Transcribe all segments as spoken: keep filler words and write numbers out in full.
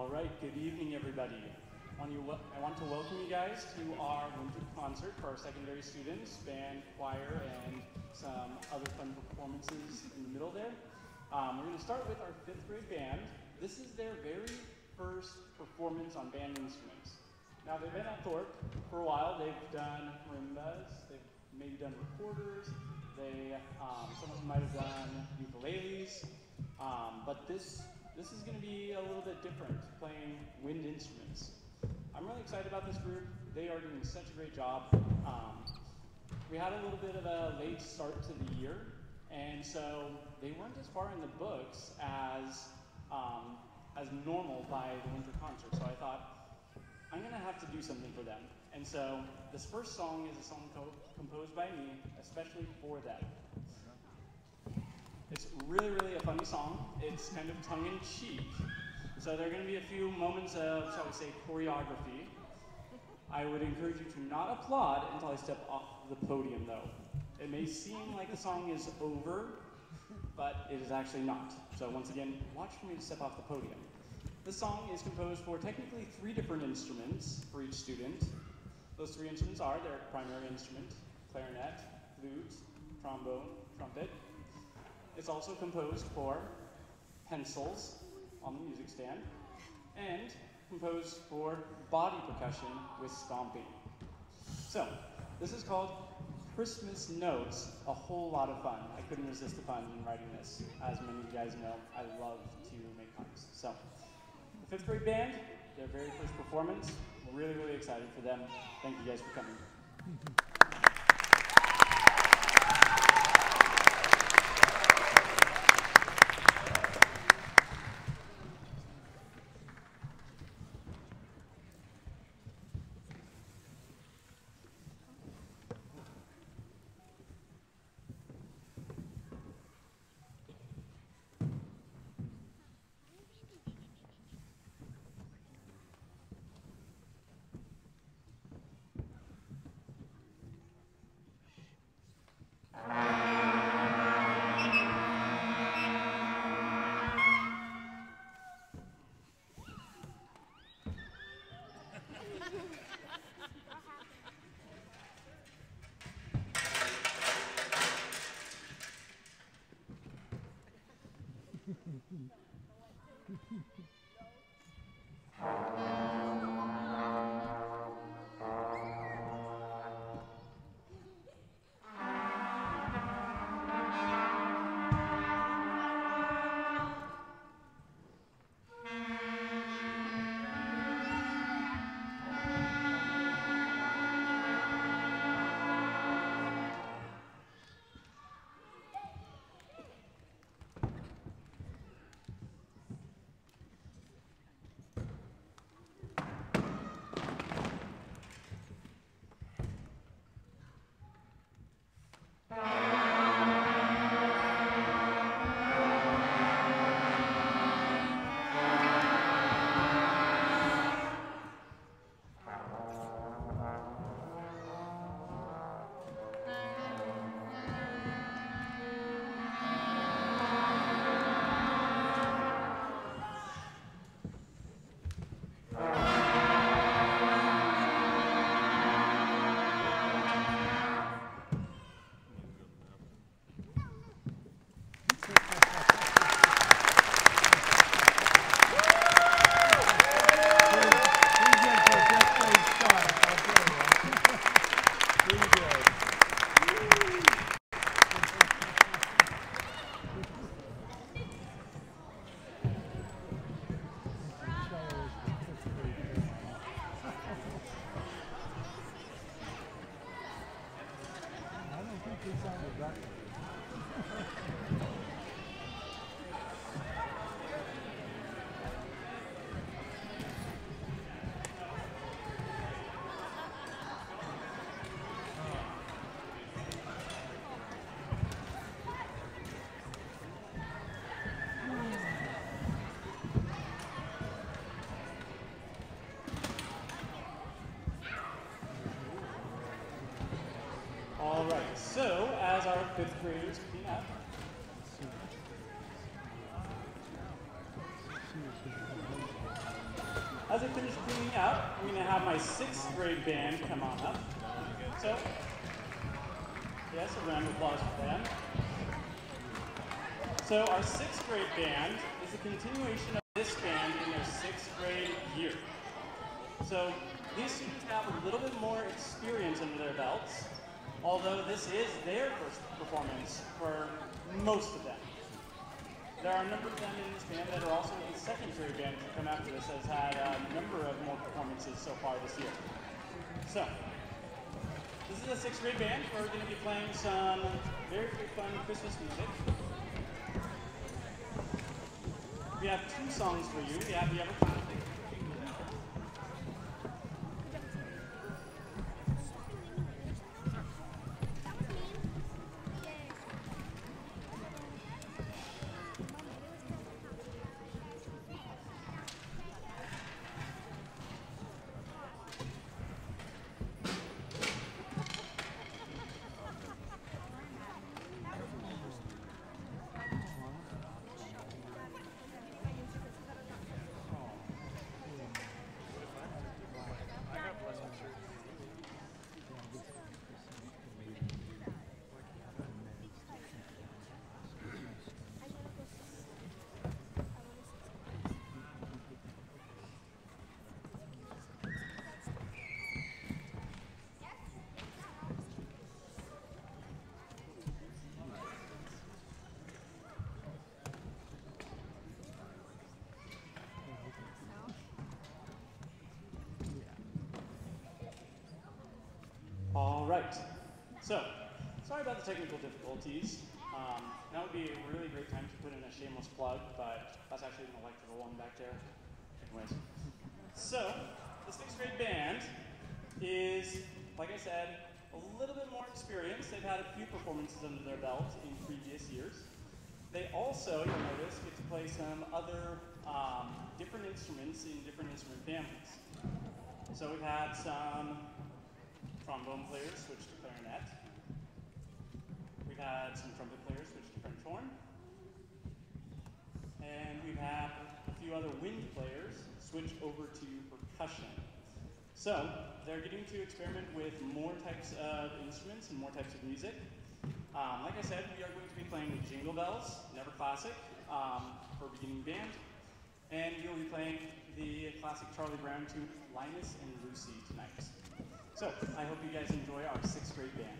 All right, good evening, everybody. I want, you, I want to welcome you guys to our winter concert for our secondary students, band, choir, and some other fun performances in the middle there. Um, we're going to start with our fifth grade band. This is their very first performance on band instruments. Now, they've been at Thorp for a while. They've done marimbas, they've maybe done recorders, they, um, some of them might have done ukuleles, um, but this This is going to be a little bit different, playing wind instruments. I'm really excited about this group. They are doing such a great job. Um, we had a little bit of a late start to the year, and so they weren't as far in the books as, um, as normal by the winter concert. So I thought, I'm going to have to do something for them. And so this first song is a song co composed by me, especially for them. It's really, really a funny song. It's kind of tongue-in-cheek. So there are going to be a few moments of, shall we say, choreography. I would encourage you to not applaud until I step off the podium, though. It may seem like the song is over, but it is actually not. So once again, watch for me to step off the podium. This song is composed for technically three different instruments for each student. Those three instruments are their primary instrument, clarinet, flute, trombone, trumpet. It's also composed for pencils on the music stand and composed for body percussion with stomping. So, this is called Christmas Notes, a whole lot of fun. I couldn't resist the fun in writing this. As many of you guys know, I love to make puns. So, the fifth grade band, their very first performance, really, really excited for them. Thank you guys for coming. All right, so as our fifth graders clean up, as I finish cleaning up, I'm going to have my sixth grade band come on up. So, yes, a round of applause for them. So our sixth grade band is a continuation of this band in their sixth grade year. So these students have a little bit more experience under their belts, although this is their first performance for most of them. There are a number of them in this band that are also in the second grade band to come after this, has had a number of more performances so far this year. So, this is a sixth grade band. We're going to be playing some very, very fun Christmas music. We have two songs for you. We have the Ever Classic. All right. So, sorry about the technical difficulties. Um, that would be a really great time to put in a shameless plug, but that's actually an electrical one back there. Anyways. So, the sixth grade band is, like I said, a little bit more experienced. They've had a few performances under their belt in previous years. They also, you'll notice, get to play some other um, different instruments in different instrument families. So we've had some trombone players switch to clarinet. We've had some trumpet players switch to French horn. And we've had a few other wind players switch over to percussion. So they're getting to experiment with more types of instruments and more types of music. Um, like I said, we are going to be playing Jingle Bells, Never Classic, um, for beginning band. And you'll be playing the classic Charlie Brown tune, Linus and Lucy, tonight. So, I hope you guys enjoy our sixth grade band.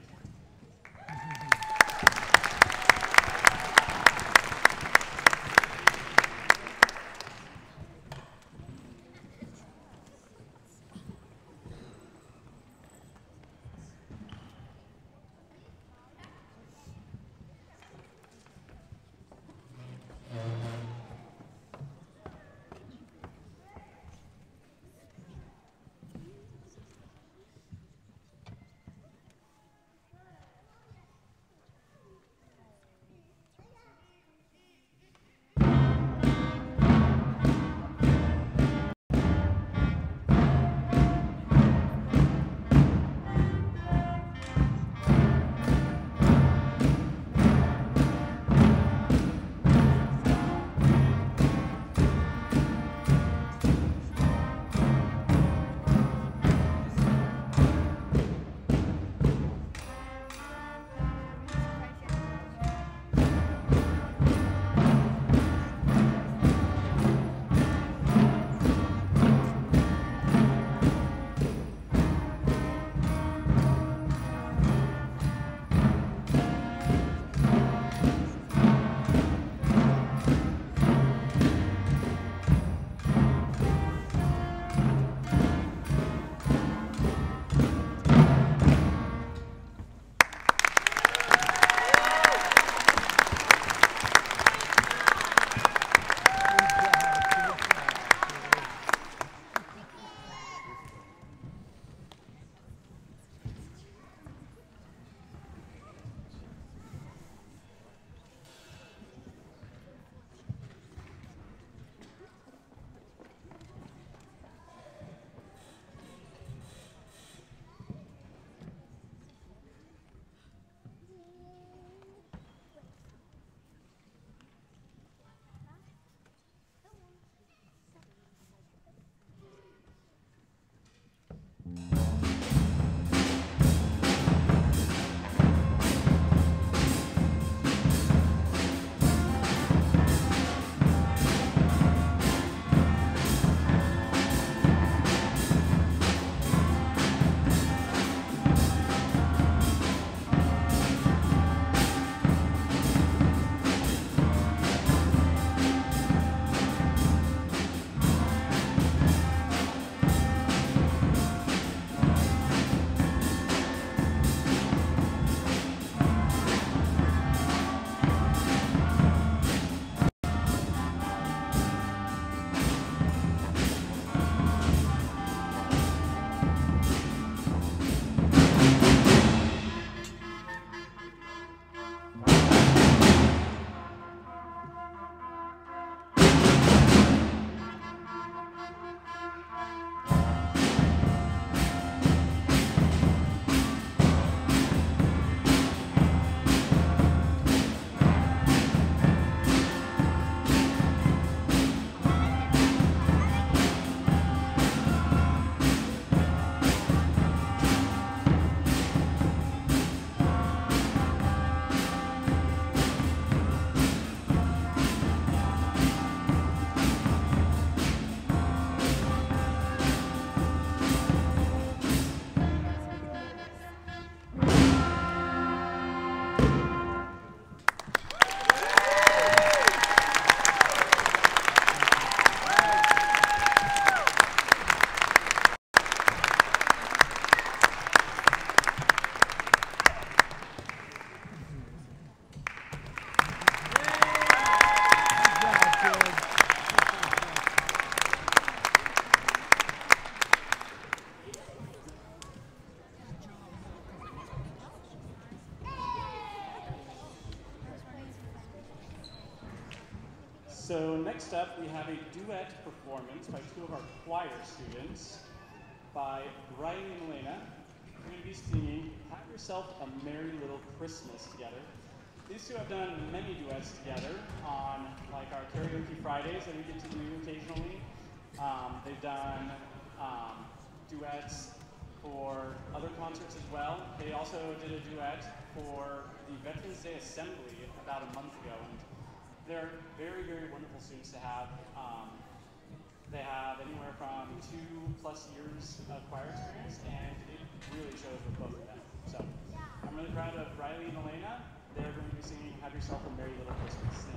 So next up, we have a duet performance by two of our choir students, by Riley and Elena. We're going to be singing Have Yourself a Merry Little Christmas together. These two have done many duets together on like our karaoke Fridays that we get to do occasionally. Um, they've done um, duets for other concerts as well. They also did a duet for the Veterans Day Assembly about a month ago. And they're very, very wonderful students to have. Um, they have anywhere from two plus years of choir experience, and it really shows with both of them. So I'm really proud of Riley and Elena. They're going to be singing Have Yourself a Merry Little Christmas.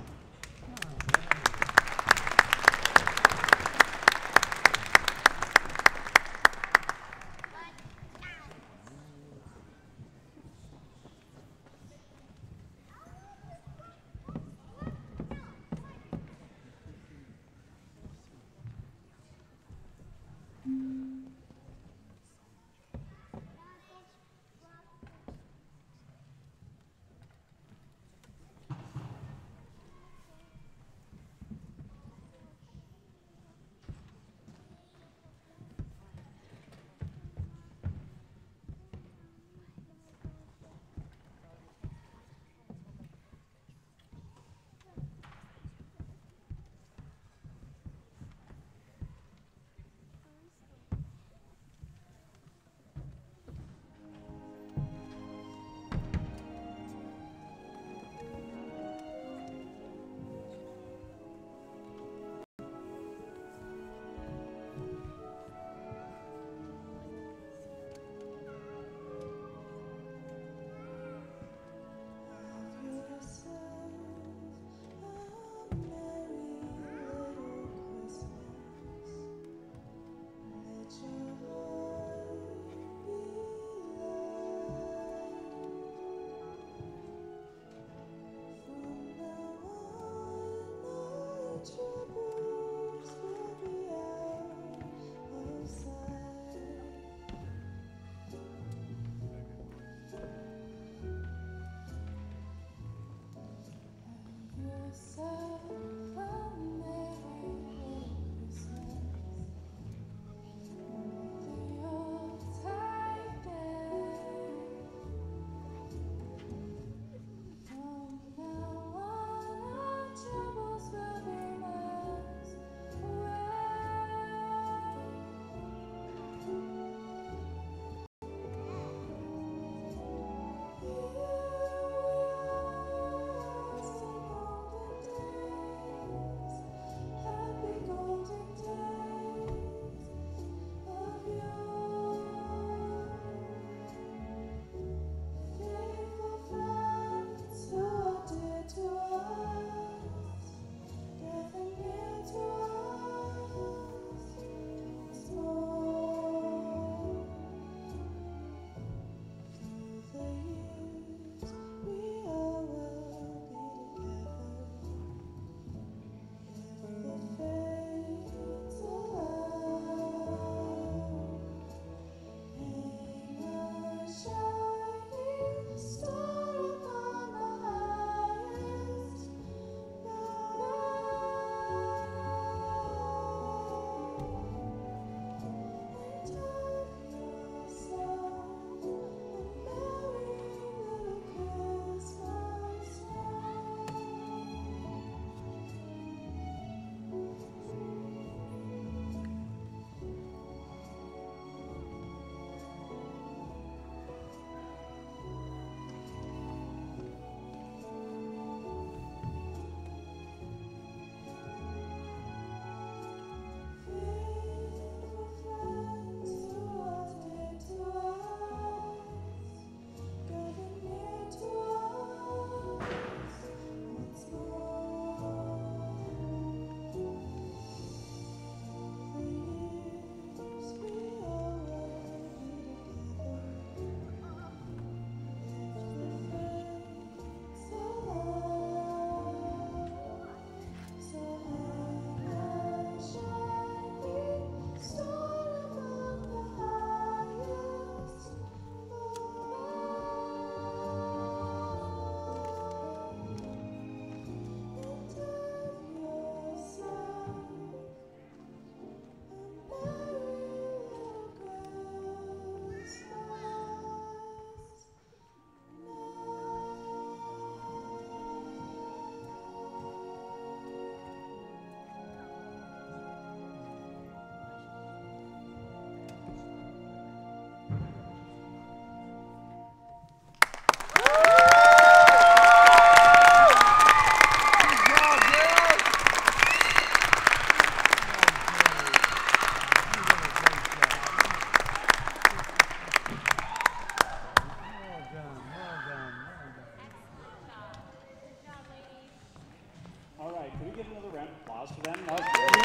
applause for them. That was great.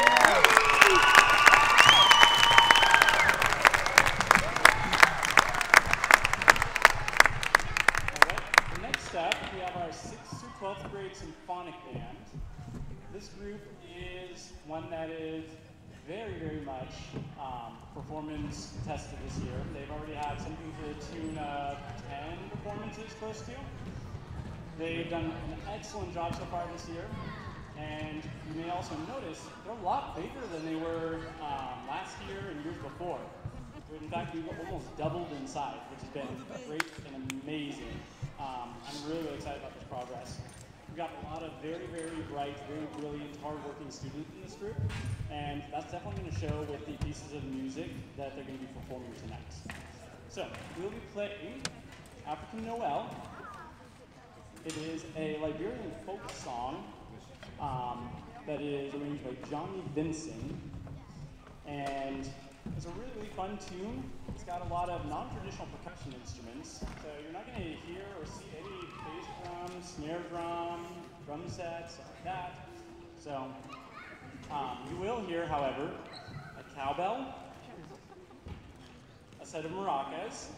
All right, next up, we have our sixth through twelfth grade symphonic band. This group is one that is very, very much um, performance tested this year. They've already had something to the tune of ten performances close to. They've done an excellent job so far this year, and you may also notice they're a lot bigger than they were um, last year and years before. In fact, we've almost doubled in size, which has been great and amazing. Um, I'm really, really excited about this progress. We've got a lot of very, very bright, very brilliant, hardworking students in this group, and that's definitely going to show with the pieces of music that they're going to be performing tonight. So, we'll be playing African Noel. It is a Liberian folk song um, that is arranged by Johnny Vinson, and it's a really, really fun tune. It's got a lot of non-traditional percussion instruments, so you're not going to hear or see any bass drum, snare drum, drum sets, stuff like that. So um, you will hear, however, a cowbell, a set of maracas,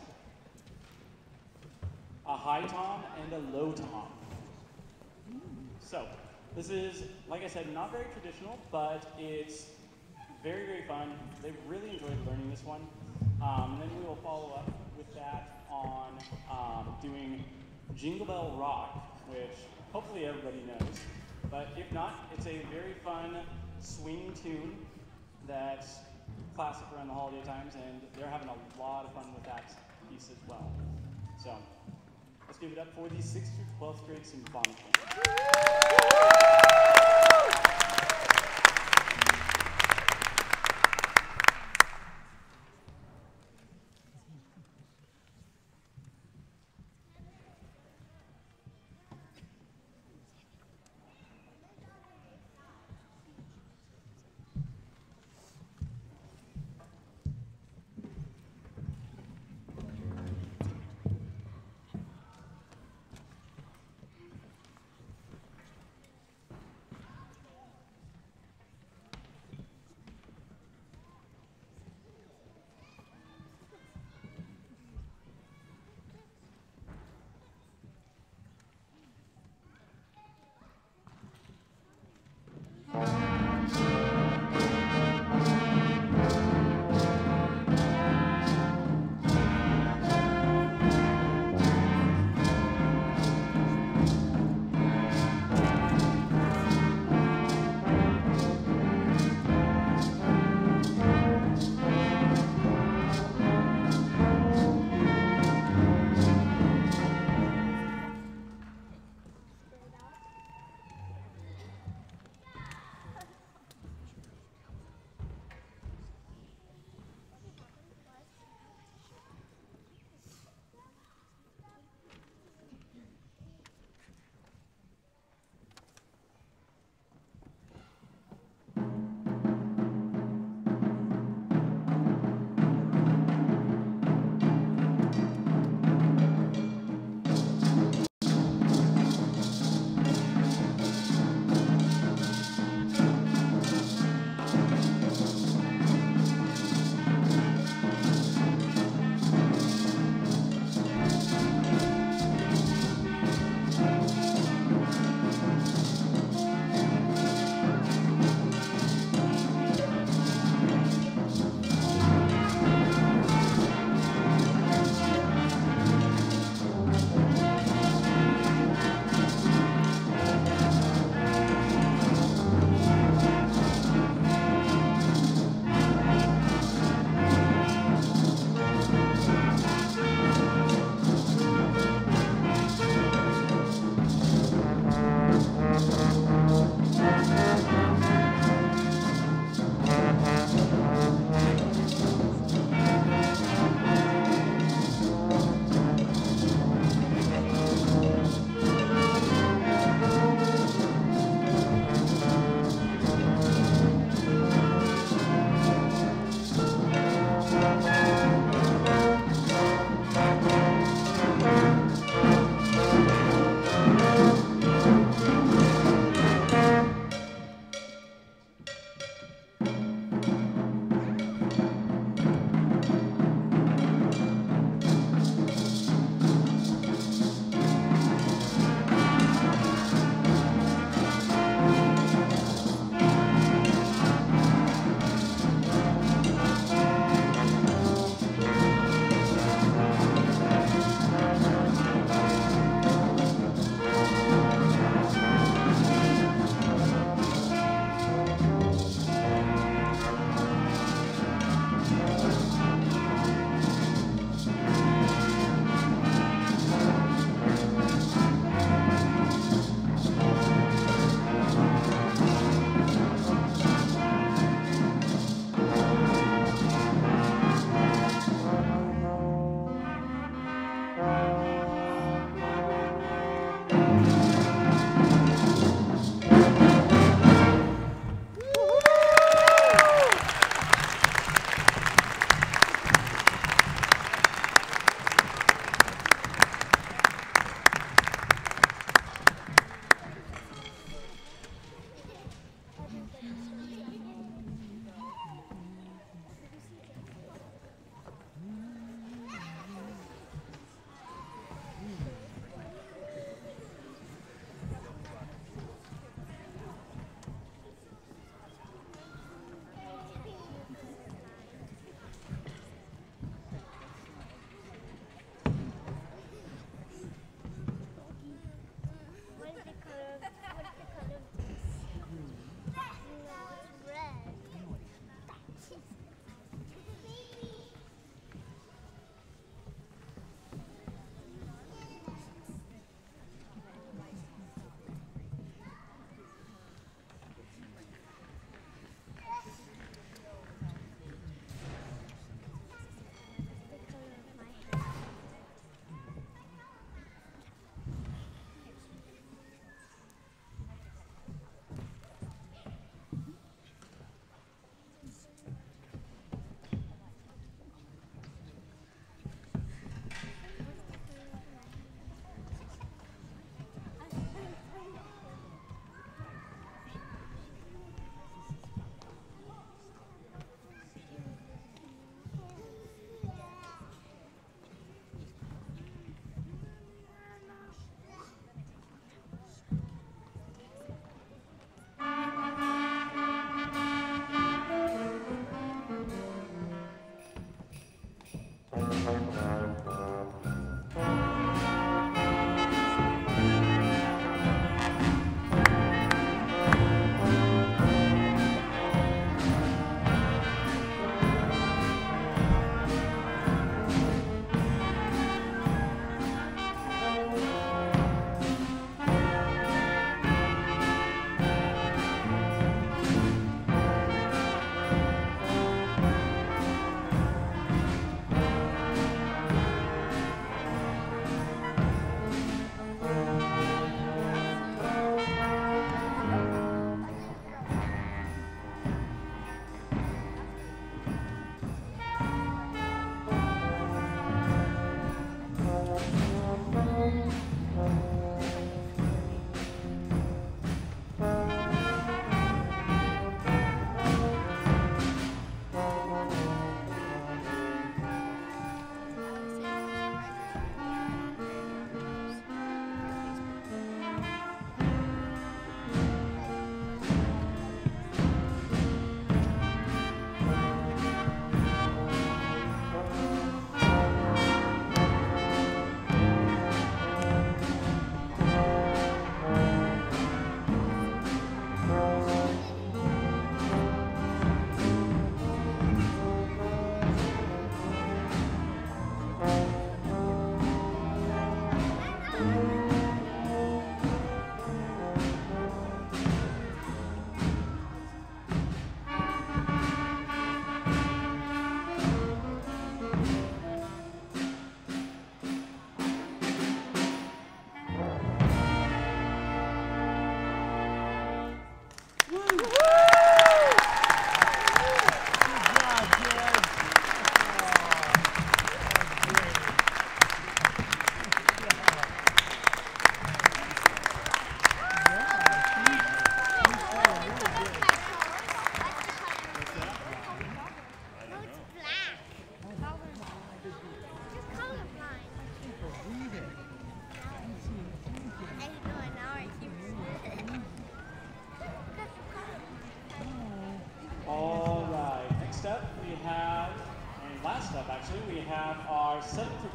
a high tom, and a low tom. So this is, like I said, not very traditional, but it's very, very fun. They've really enjoyed learning this one. Um, and then we will follow up with that on um, doing Jingle Bell Rock, which hopefully everybody knows. But if not, it's a very fun swing tune that's classic around the holiday times, and they're having a lot of fun with that piece as well. So let's give it up for the sixth through twelfth grade symphonic band.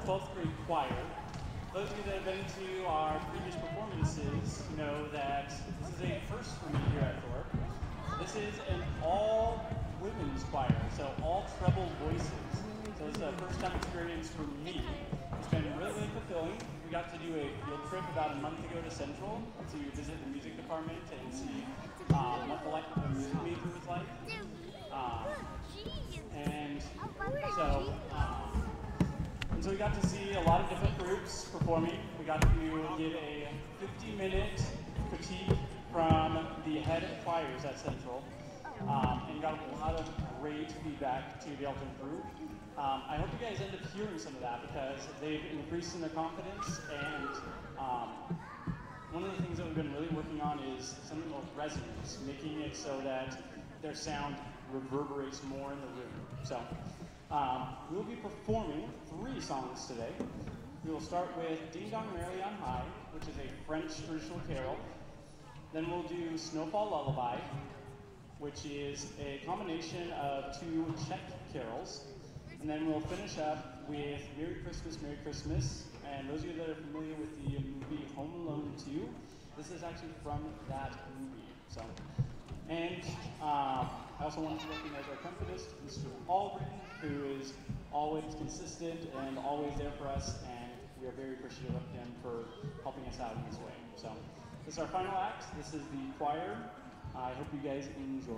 twelfth grade choir. Those of you that have been to our previous performances know that this is a first for me here at Thorp. This is an all-women's choir, so all treble voices. So this is a first-time experience for me. It's been really, really fulfilling. We got to do a field trip about a month ago to Central to visit the music department and see um, what the life of a music major was like. Um, and so, um, and so we got to see a lot of different groups performing. We got to get a fifty minute critique from the head of choirs at Central, um, and got a lot of great feedback to be able to improve. Um, I hope you guys end up hearing some of that because they've increased in their confidence, and um, one of the things that we've been really working on is something called resonance, making it so that their sound reverberates more in the room. So um, we'll be performing three songs today. We will start with Ding Dong Merrily on High, which is a French traditional carol. Then we'll do Snowfall Lullaby, which is a combination of two Czech carols. And then we'll finish up with Merry Christmas, Merry Christmas. And those of you that are familiar with the movie Home Alone two, this is actually from that movie. So, and um, I also want to recognize our accompanist, Mister Aldrin, who is always consistent and always there for us, and we are very appreciative of him for helping us out in this way. So, this is our final act. This is the choir. I hope you guys enjoy.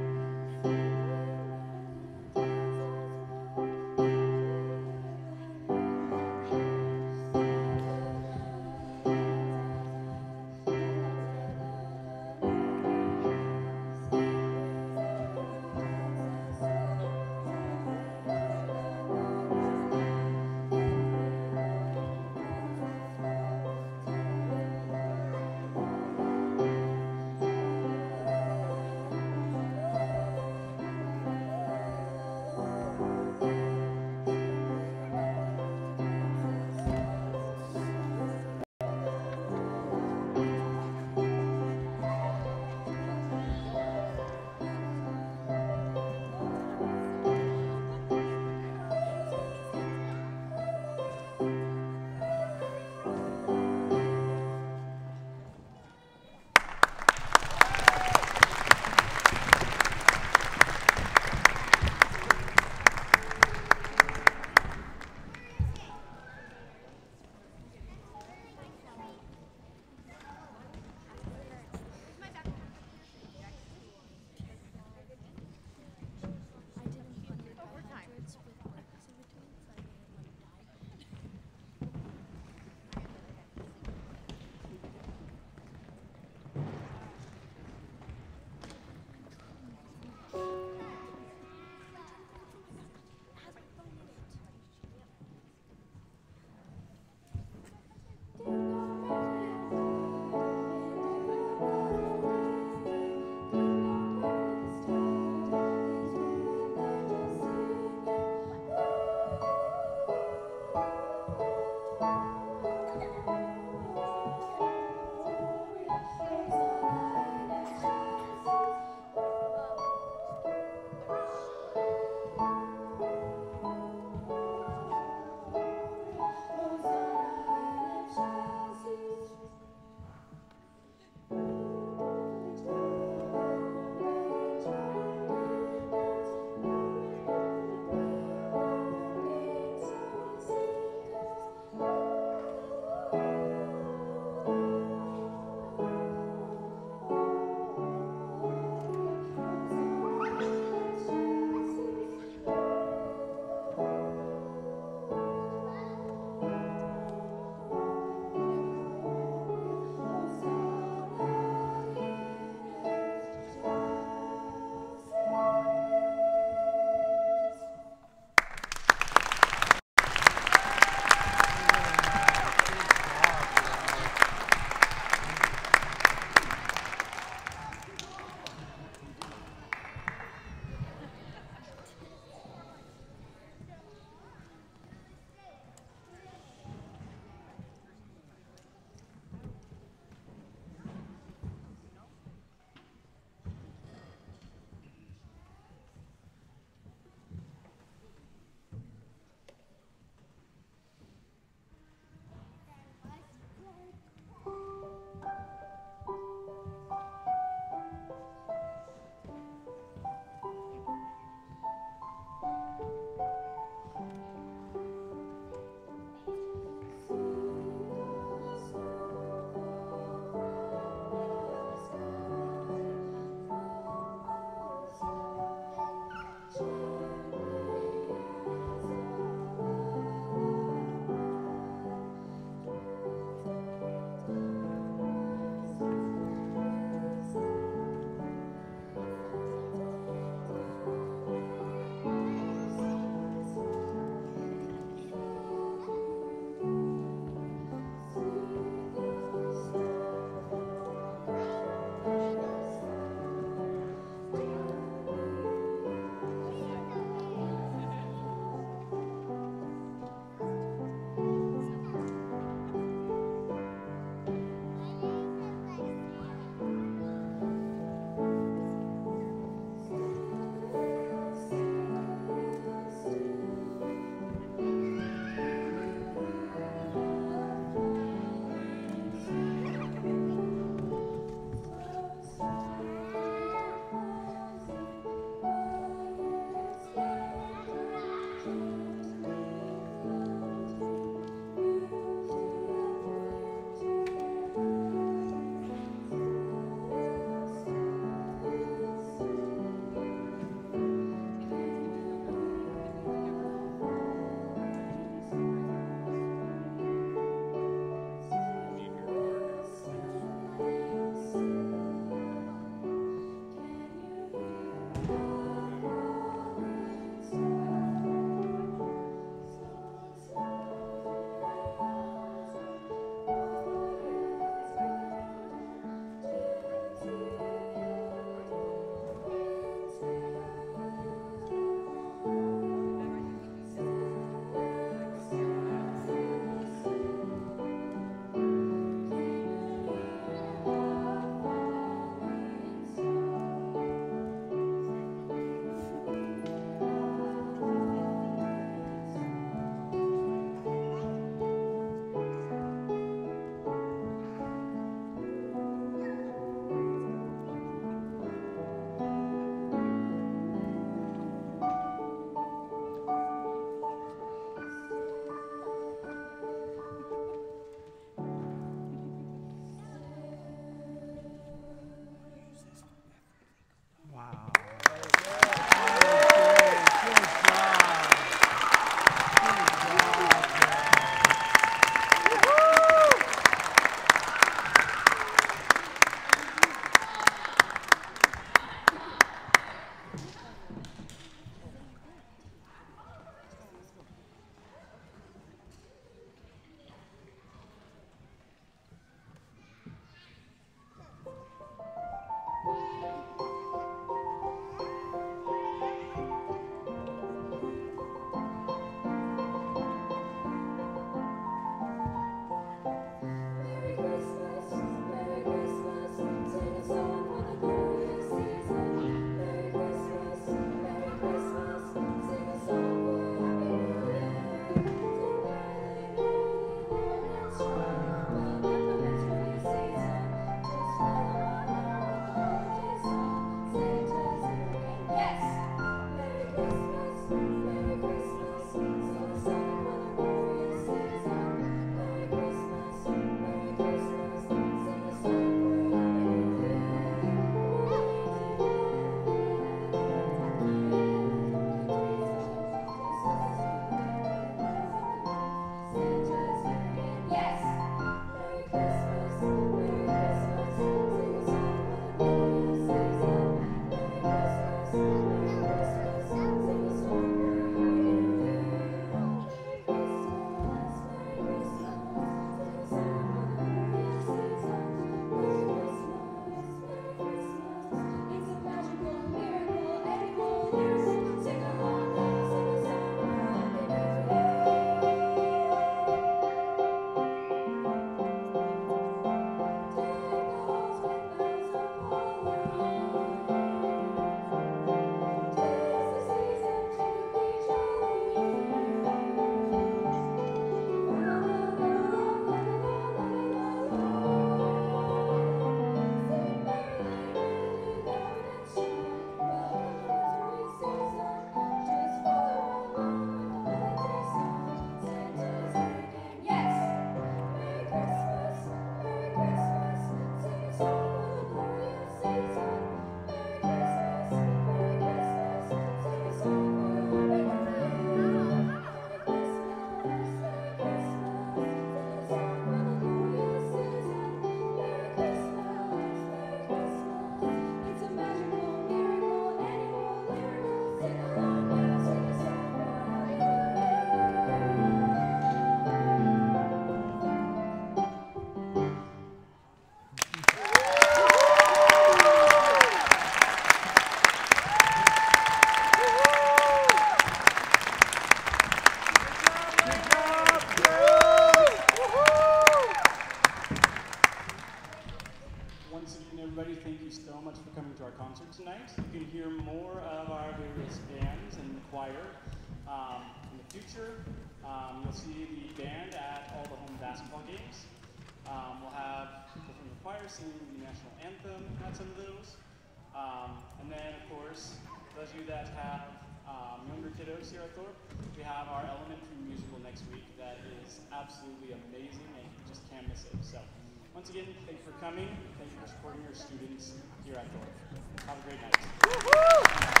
choir. Um, in the future, um, you'll see the band at all the home basketball games. Um, we'll have people from the choir singing the national anthem at some of those. Um, and then, of course, those of you that have um, younger kiddos here at Thorp, we have our elementary musical next week that is absolutely amazing and you just can't miss it. So, once again, thank you for coming. Thank you for supporting your students here at Thorp. Have a great night.